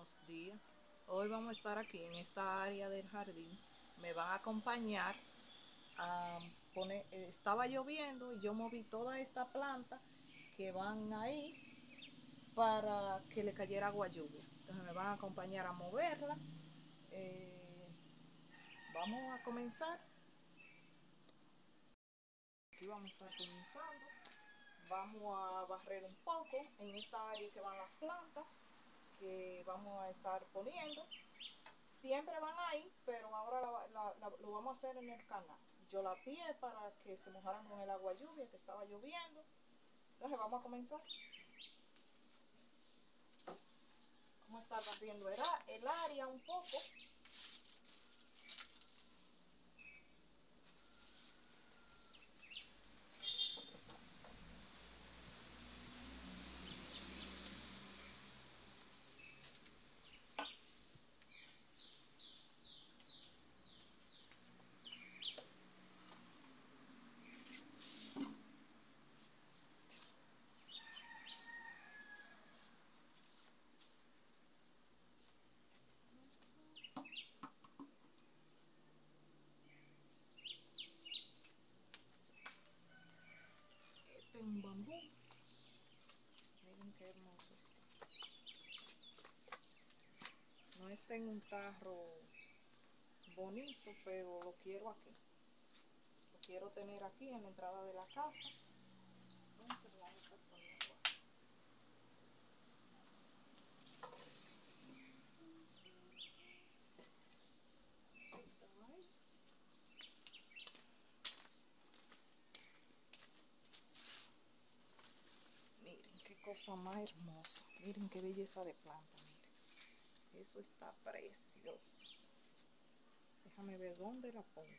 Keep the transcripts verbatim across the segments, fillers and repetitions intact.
buenos días. Hoy vamos a estar aquí en esta área del jardín. Me van a acompañar a poner, eh, estaba lloviendo y yo moví toda esta planta que van ahí para que le cayera agua lluvia. Entonces me van a acompañar a moverla. Eh, Vamos a comenzar. Aquí vamos a estar comenzando. Vamos a barrer un poco en esta área que van las plantas que vamos a estar poniendo. Siempre van ahí, pero ahora la, la, la, lo vamos a hacer en el canal. Yo la pie para que se mojaran con el agua lluvia, que estaba lloviendo. Entonces vamos a comenzar. Vamos a estar barriendo el, el área un poco. Este es un bambú. Miren qué hermoso está. No está en un tarro bonito, pero lo quiero aquí. Lo quiero tener aquí en la entrada de la casa. Entonces vamos a estar poniendo aquí. Ahí. Miren qué cosa más hermosa. Miren qué belleza de planta. Miren. Eso está precioso. Déjame ver dónde la pongo.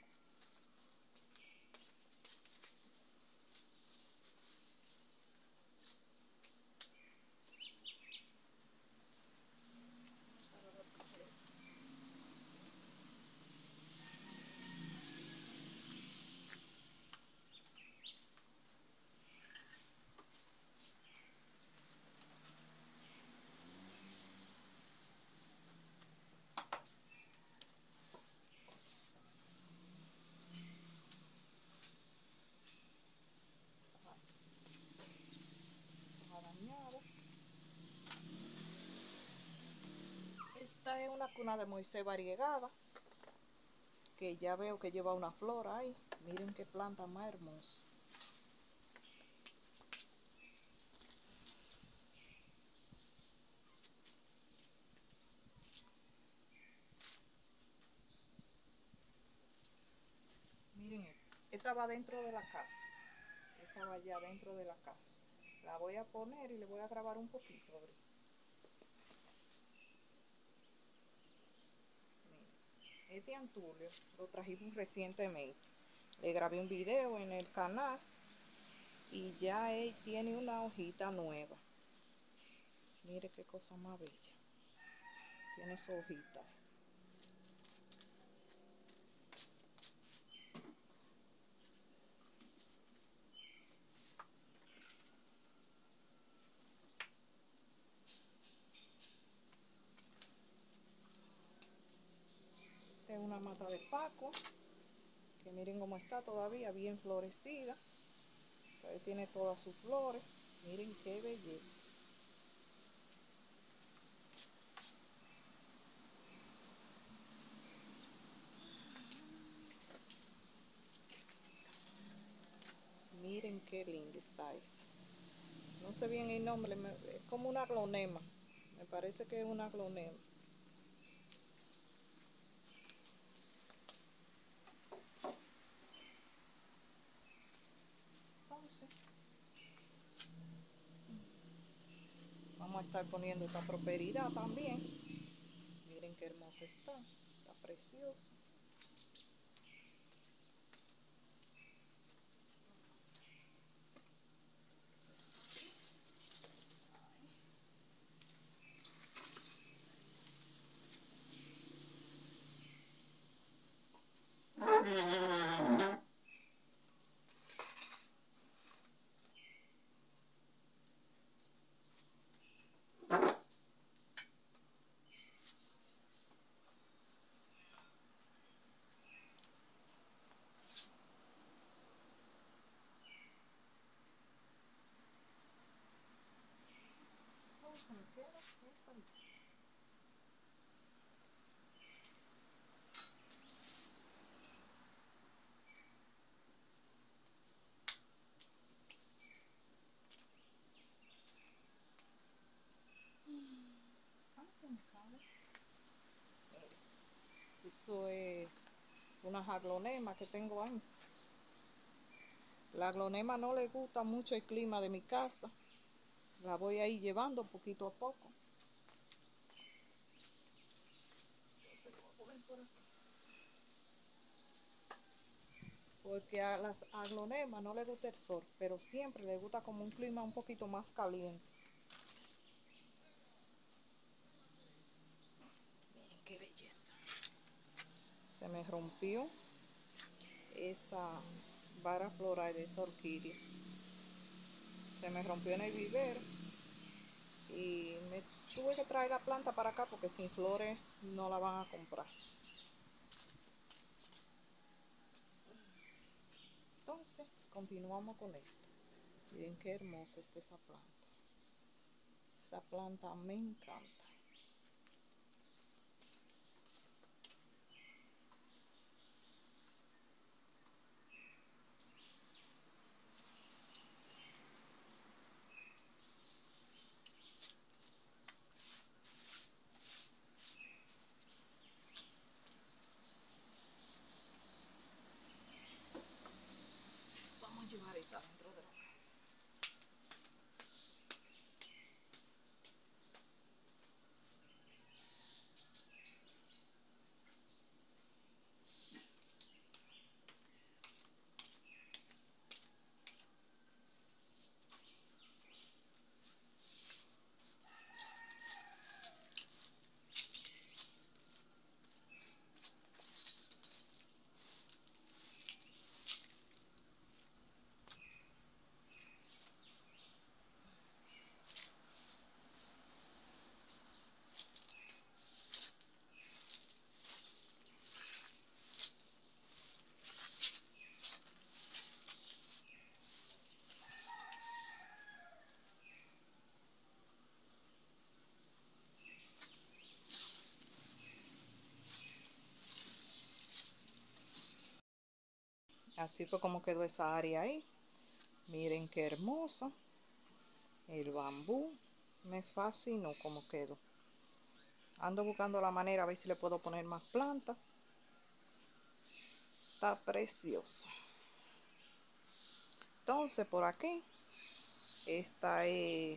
Dañada. Esta es una cuna de Moisés variegada, que ya veo que lleva una flor ahí. Miren qué planta más hermosa. Miren, esta va dentro de la casa. Esa va allá dentro de la casa. La voy a poner y le voy a grabar un poquito. Miren, este antulio lo trajimos recientemente. Le grabé un video en el canal y ya él tiene una hojita nueva. Mire qué cosa más bella. Tiene su hojita. Esta es una mata de paco, que miren cómo está todavía, bien florecida. Todavía tiene todas sus flores. Miren qué belleza. Miren qué linda está esa. No sé bien el nombre, es como una aglonema. Me parece que es una aglonema. Entonces, vamos a estar poniendo esta prosperidad también. Miren qué hermosa está. Está preciosa. se me queda esa luz. Ah, qué me cabe. Mire, eso es una aglonema que tengo ahí. La aglonema no le gusta mucho el clima de mi casa. La voy a ir llevando poquito a poco. Entonces lo voy a poner por aquí. Porque a las aglonemas no le gusta el sol, pero siempre le gusta como un clima un poquito más caliente. Miren qué belleza. Se me rompió esa vara floral de esa orquídea. Se me rompió en el vivero y me tuve que traer la planta para acá porque sin flores no la van a comprar. Entonces continuamos con esto. Miren qué hermosa está esa planta. Esa planta me encanta. Vamos a llevar esta dentro de la casa. Así fue como quedó esa área ahí. Miren qué hermosa. El bambú me fascinó como quedó. Ando buscando la manera a ver si le puedo poner más plantas. Está precioso. Entonces por aquí, esta es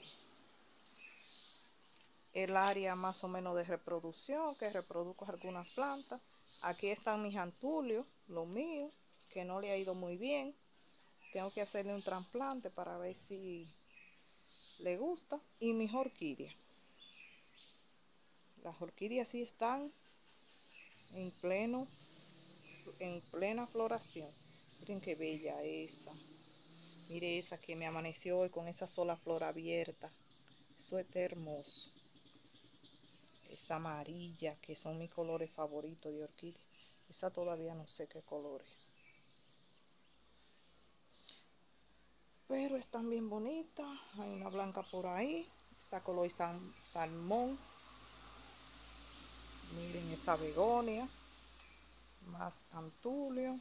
el área más o menos de reproducción, que reproduzco algunas plantas. Aquí están mis antulios, los míos, que no le ha ido muy bien. Tengo que hacerle un trasplante para ver si le gusta. Y mis orquídeas. Las orquídeas sí están en pleno, en plena floración. Miren qué bella esa. Mire esa que me amaneció hoy con esa sola flor abierta. Eso está hermoso. Esa amarilla, que son mis colores favoritos de orquídea. Esa todavía no sé qué colores. Pero están bien bonitas. Hay una blanca por ahí. Esa color sal, salmón. Miren esa begonia. Más antulio.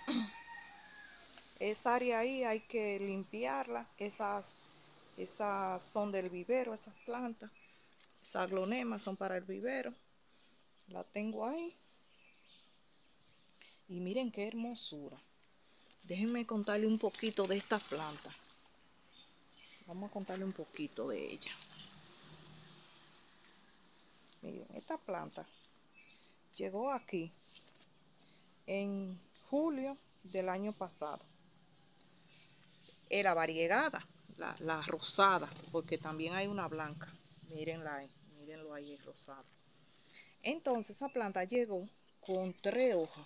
Esa área ahí hay que limpiarla. Esas, esas son del vivero, esas plantas. Esas aglonemas son para el vivero. La tengo ahí. Y miren qué hermosura. Déjenme contarle un poquito de esta planta. Vamos a contarle un poquito de ella. Miren, esta planta llegó aquí en julio del año pasado. Era variegada, la, la rosada, porque también hay una blanca. Mírenla ahí, mírenlo ahí, es rosada. Entonces esa planta llegó con tres hojas.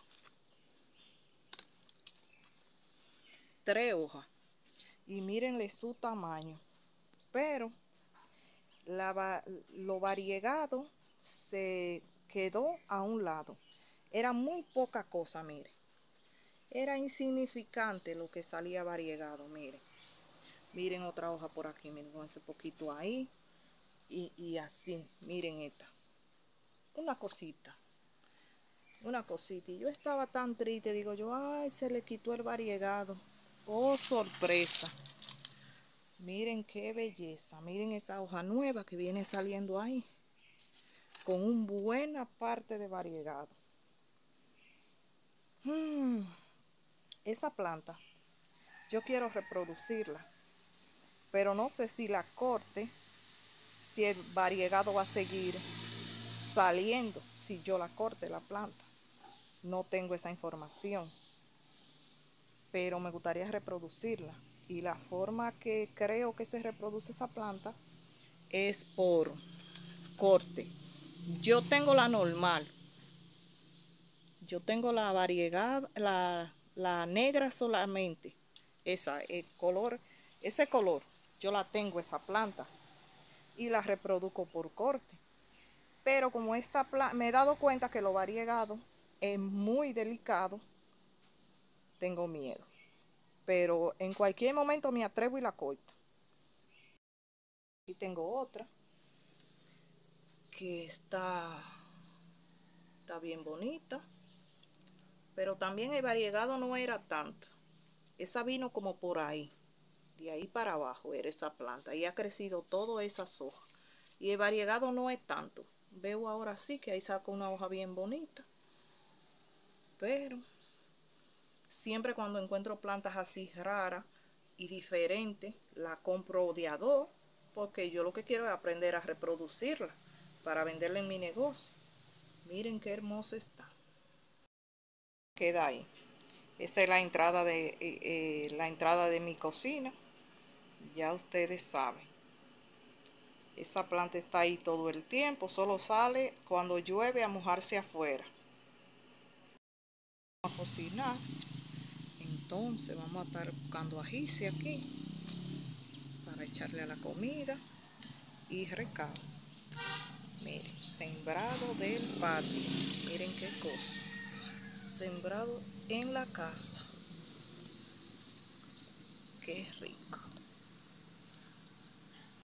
Tres hojas. Y mírenle su tamaño. Pero la, lo variegado se quedó a un lado. Era muy poca cosa, miren. Era insignificante lo que salía variegado, miren. Miren otra hoja por aquí, miren con ese poquito ahí. y, y así, miren esta, una cosita, una cosita. Y yo estaba tan triste, digo yo, ay, se le quitó el variegado. Oh, sorpresa. Miren qué belleza, miren esa hoja nueva que viene saliendo ahí, con una buena parte de variegado. Hmm, esa planta, yo quiero reproducirla, pero no sé si la corte, si el variegado va a seguir saliendo, si yo la corte la planta. No tengo esa información, pero me gustaría reproducirla. Y la forma que creo que se reproduce esa planta es por corte. Yo tengo la normal. Yo tengo la variedad, la, la negra solamente. Esa, el color, ese color, yo la tengo esa planta y la reproduzco por corte. Pero como esta planta, me he dado cuenta que lo variegado es muy delicado, tengo miedo. Pero en cualquier momento me atrevo y la corto. Aquí tengo otra que está, está bien bonita, pero también el variegado no era tanto. Esa vino como por ahí, de ahí para abajo era esa planta, y ha crecido todas esas hojas. Y el variegado no es tanto. Veo ahora sí que ahí saco una hoja bien bonita, pero siempre cuando encuentro plantas así raras y diferentes, la compro de a dos, porque yo lo que quiero es aprender a reproducirla para venderla en mi negocio. Miren qué hermosa está. Queda ahí. Esa es la entrada de eh, eh, la entrada de mi cocina. Ya ustedes saben. Esa planta está ahí todo el tiempo, solo sale cuando llueve a mojarse afuera. Vamos a cocinar. Entonces vamos a estar buscando ají aquí para echarle a la comida y recado. Miren, sembrado del patio. Miren qué cosa. Sembrado en la casa. Qué rico.